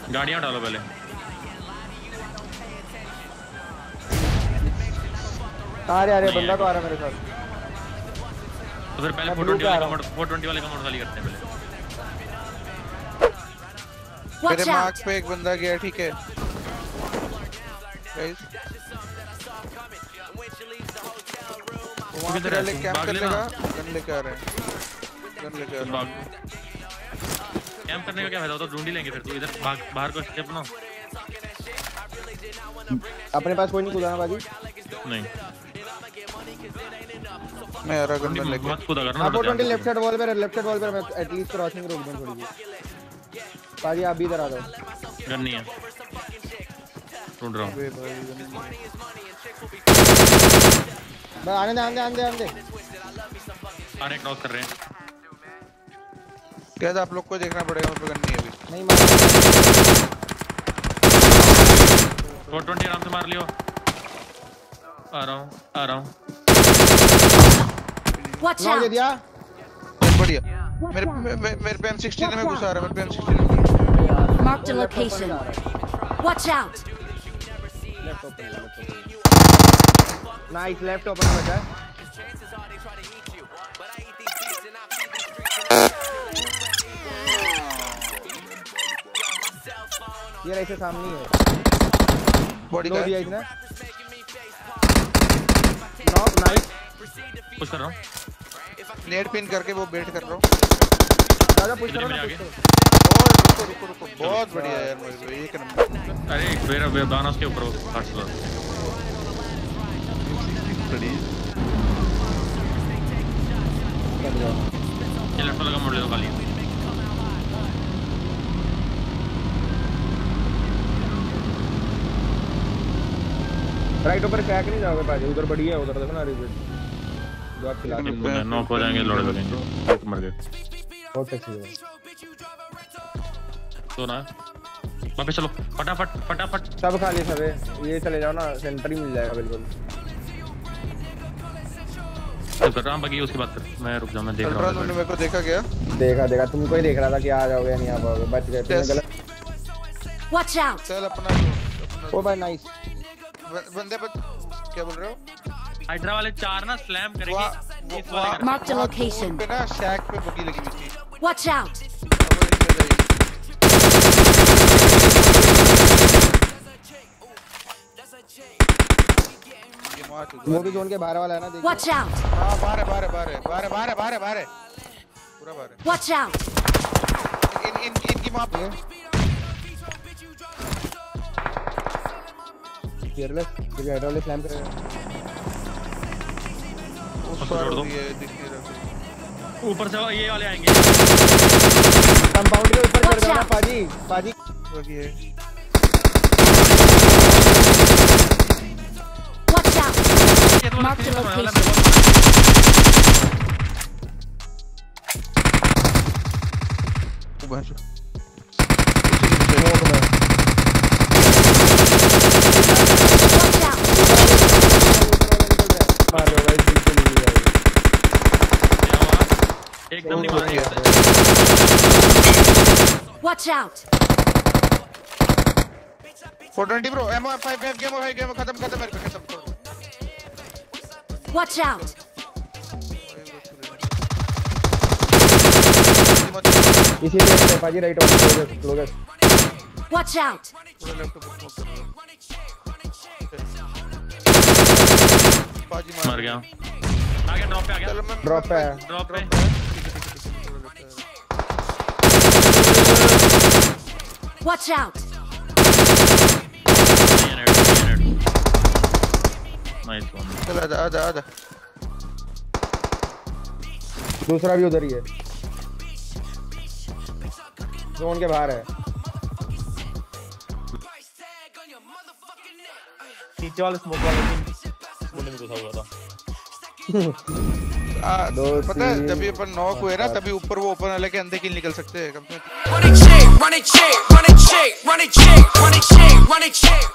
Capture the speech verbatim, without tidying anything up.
गाड़ियां डालो पहले। आ रहे आ रहे बंदा तो आ रहा है मेरे साथ। तो फिर पहले फोर ट्वेंटी वाले का मोड फोर ट्वेंटी वाले का मोड खाली करते हैं पहले। मेरे मार्क पे एक बंदा गया ठीक है गाइस। वहां पे ले कैंप कर लेगा। गन लेके आ रहे हैं गन लेके आ रहे हैं। कैंप करने का क्या फायदा होता है? ढूंढ ही लेंगे फिर। तू इधर भाग बाहर को स्टेप ना। अपने पास कोई नहीं कूदा ना बाजी। नहीं मैं आ रहा गन लेके। मत कूदा करना। Four twenty left side wall पे लेफ्ट साइड वॉल पे मैं एटलीस्ट क्रॉसिंग रोक दूं थोड़ी सी। बाजी आप भी इधर आ जाओ। गन नहीं है ढूंढ रहा हूं। बस आने दे आने दे आने दे आने दे। आने क्रॉस कर रहे हैं। क्या आप लोग को देखना पड़ेगा। मेरे पे गन नहीं है अभी। नहीं मार। फोर ट्वेंटी आराम से मार लियो। आ रहा हूं आ रहा हूं। वॉच आउट दिया। बढ़िया। मेरे मेरे पे एम सिक्सटीन में घुसा रहा है। मेरे पे एम सिक्सटीन में। Mark the location. Watch out. Left open nice left open बचा। ये ऐसे सामने ही है। बॉडी का दिया इसने। Knock nice. पुश कर रहा हूं। नेट पिन करके वो बेट कर रहा हूं। दादा पुश करो ना पुश करो। रुको रुको रुको बहुत बढ़िया यार मेरे एक नंबर। अरे मेरा बेबाना उसके ऊपर हार्ट स्लो। ये लेफ्ट लगा मोड़ ले दो खाली। राइट ऊपर क्रैक नहीं जाओगे बाजी। उधर बढ़िया है उधर देखो ना रिजल्ट जो आप खिला के नॉक हो जाएंगे लौड़े लगेंगे। एक मर गए। बहुत टैक्सी है तो ना वापस चलो फटाफट फटाफट। सब खा लिए सबे। ये चले जाओ ना सेंटर ही मिल जाएगा बिल्कुल। तो कर रहा हूं बाकी उसके बाद कर। मैं रुक जाऊं मैं देख रहा हूं। मैंने मेरे को देखा गया। देखा देखा तुमको ही देख रहा था कि आ जाओगे या नहीं आ पाओगे। बच गए तुमने गलत। Watch out. चल अपना ओ भाई नाइस। बंदे पर क्या बोल रहे हो? हाइड्रा वाले चार ना स्लैम करेंगे इस वाले का। Mark the location. पे ना शैक पे बगी लगी हुई थी। Watch out. वो भी जोन के बाहर वाला है ना। देखो वॉच आउट। हां बाहर है बाहर है बाहर है बाहर है बाहर है बाहर है बाहर है पूरा बाहर है। Watch out. इन इन इनकी मां पे केयरलेस ये हाइड्रोलिक स्लैम करेगा। ये दिख नहीं रहा। ऊपर से ये वाले आएंगे। कंपाउंड के ऊपर चढ़ जाना पाजी पाजी। बाकी है watch out. Mark the location. वो बंच एकदम नहीं मार रहा। Watch out. Four twenty bro MO five game है गेम खत्म खत्म मेरे पे खत्म। Watch out. इसी पे पाजी राइट वाले क्लोजर। Watch out. पूरा लेफ्ट पे पाजी मर गया। आ गया ड्रॉप पे आ गया। ड्रॉप पे ड्रॉप पे वॉच आउट। Nice one. चल आजा आजा आजा। दूसरा भी उधर ही है। जोन के बाहर है। नीचे वाले स्मोक वाले बोलने में घुसा हुआ था। आ, पता है जब ये अपन नॉक हुए ना तभी ऊपर वो ओपन वाले के अंदर किल निकल सकते हैं कम से कम। Run it, check, run it, check, run it, check, run it, check, run it, check, run it, check.